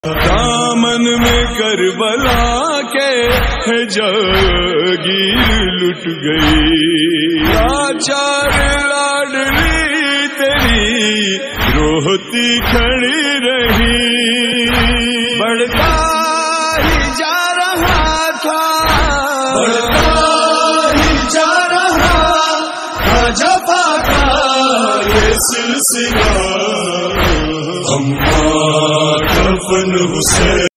दामन में करबला के है जागीर लुट गई। लाचार लाडली तेरी रोती खड़ी रही। बढ़ता ही जा रहा था, बढ़ता ही जा रहा था जफा का ये सिलसिला। अम्मा कफन हुसैन